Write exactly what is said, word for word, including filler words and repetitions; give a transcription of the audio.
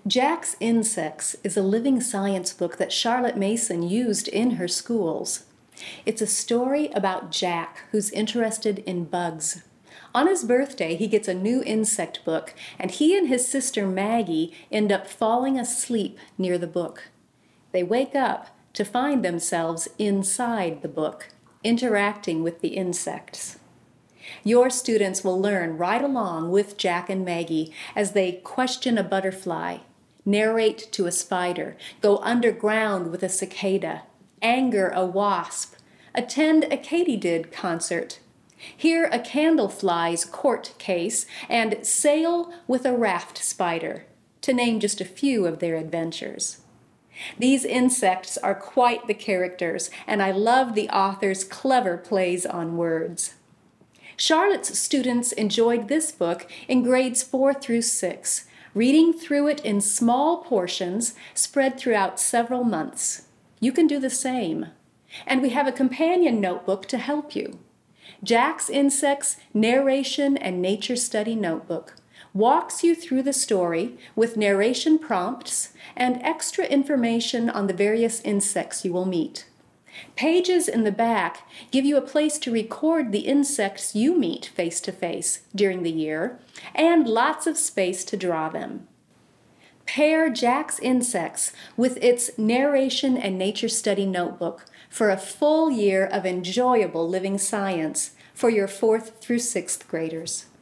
Jack's Insects is a living science book that Charlotte Mason used in her schools. It's a story about Jack, who's interested in bugs. On his birthday, he gets a new insect book, and he and his sister Maggie end up falling asleep near the book. They wake up to find themselves inside the book, interacting with the insects. Your students will learn right along with Jack and Maggie as they question a butterfly, narrate to a spider, go underground with a cicada, anger a wasp, attend a katydid concert, hear a candlefly's court case, and sail with a raft spider, to name just a few of their adventures. These insects are quite the characters, and I love the author's clever plays on words. Charlotte's students enjoyed this book in grades four through six, reading through it in small portions spread throughout several months. You can do the same. And we have a companion notebook to help you. Jack's Insects Narration and Nature Study Notebook walks you through the story with narration prompts and extra information on the various insects you will meet. Pages in the back give you a place to record the insects you meet face-to-face during the year, and lots of space to draw them. Pair Jack's Insects with its Narration and Nature Study Notebook for a full year of enjoyable living science for your fourth through sixth graders.